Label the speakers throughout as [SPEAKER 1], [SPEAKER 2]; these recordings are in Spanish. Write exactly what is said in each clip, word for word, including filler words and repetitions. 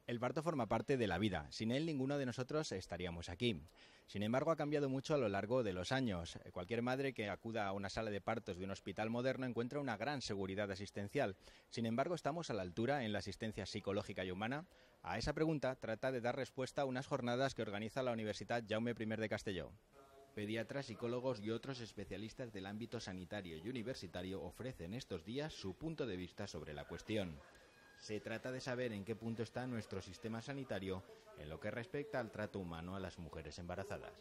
[SPEAKER 1] El parto forma parte de la vida. Sin él, ninguno de nosotros estaríamos aquí. Sin embargo, ha cambiado mucho a lo largo de los años. Cualquier madre que acuda a una sala de partos de un hospital moderno encuentra una gran seguridad asistencial. Sin embargo, ¿estamos a la altura en la asistencia psicológica y humana? A esa pregunta trata de dar respuesta a unas jornadas que organiza la Universidad Jaume primero de Castelló. Pediatras, psicólogos y otros especialistas del ámbito sanitario y universitario ofrecen estos días su punto de vista sobre la cuestión. Se trata de saber en qué punto está nuestro sistema sanitario en lo que respecta al trato humano a las mujeres embarazadas.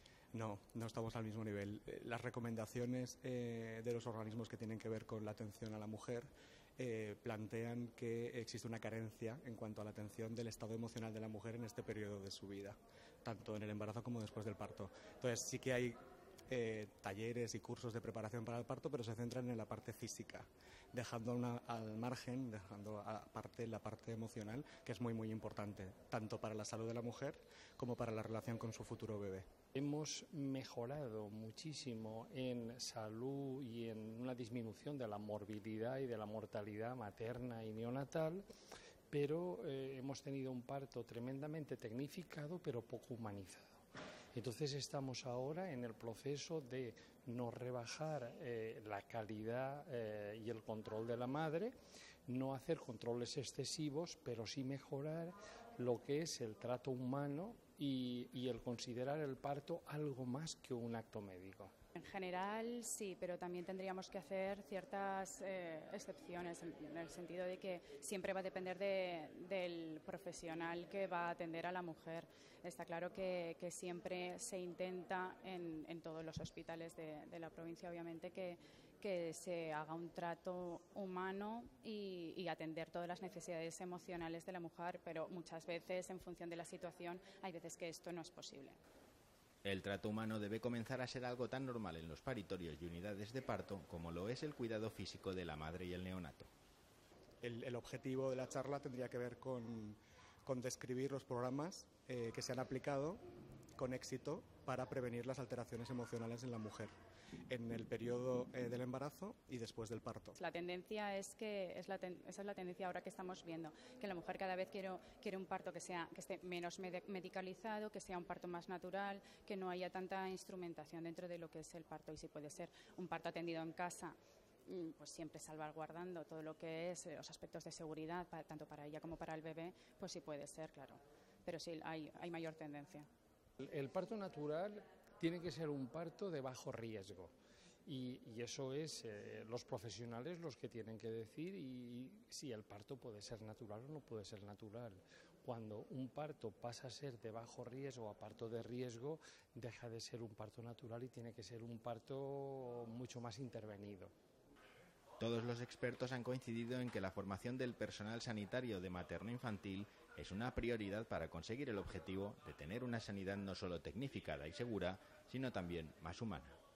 [SPEAKER 2] No, no estamos al mismo nivel. Las recomendaciones eh, de los organismos que tienen que ver con la atención a la mujer eh, plantean que existe una carencia en cuanto a la atención del estado emocional de la mujer en este periodo de su vida, tanto en el embarazo como después del parto. Entonces sí que hay Eh, talleres y cursos de preparación para el parto, pero se centran en la parte física, dejando una, al margen, dejando aparte la parte emocional, que es muy muy importante, tanto para la salud de la mujer como para la relación con su futuro bebé.
[SPEAKER 3] Hemos mejorado muchísimo en salud y en una disminución de la morbilidad y de la mortalidad materna y neonatal, pero eh, hemos tenido un parto tremendamente tecnificado, pero poco humanizado. Entonces estamos ahora en el proceso de no rebajar eh, la calidad eh, y el control de la madre, no hacer controles excesivos, pero sí mejorar lo que es el trato humano y, y el considerar el parto algo más que un acto médico.
[SPEAKER 4] En general sí, pero también tendríamos que hacer ciertas eh, excepciones en, en el sentido de que siempre va a depender de, del profesional que va a atender a la mujer. Está claro que, que siempre se intenta en, en todos los hospitales de, de la provincia, obviamente, que, que se haga un trato humano y, y atender todas las necesidades emocionales de la mujer, pero muchas veces, en función de la situación, hay veces que esto no es posible.
[SPEAKER 1] El trato humano debe comenzar a ser algo tan normal en los paritorios y unidades de parto como lo es el cuidado físico de la madre y el neonato.
[SPEAKER 2] El, el objetivo de la charla tendría que ver con, con describir los programas eh, que se han aplicado con éxito para prevenir las alteraciones emocionales en la mujer en el periodo eh, del embarazo y después del parto.
[SPEAKER 4] La tendencia es que es la ten, esa es la tendencia ahora que estamos viendo, que la mujer cada vez quiere, quiere un parto que sea que esté menos med- medicalizado, que sea un parto más natural, que no haya tanta instrumentación dentro de lo que es el parto, y si puede ser un parto atendido en casa, pues siempre salvaguardando todo lo que es los aspectos de seguridad, para, tanto para ella como para el bebé, pues sí puede ser, claro, pero sí hay, hay mayor tendencia.
[SPEAKER 3] El parto natural tiene que ser un parto de bajo riesgo y, y eso es eh, los profesionales los que tienen que decir y si el parto puede ser natural o no puede ser natural. Cuando un parto pasa a ser de bajo riesgo a parto de riesgo, deja de ser un parto natural y tiene que ser un parto mucho más intervenido.
[SPEAKER 1] Todos los expertos han coincidido en que la formación del personal sanitario de materno-infantil es una prioridad para conseguir el objetivo de tener una sanidad no solo tecnificada y segura, sino también más humana.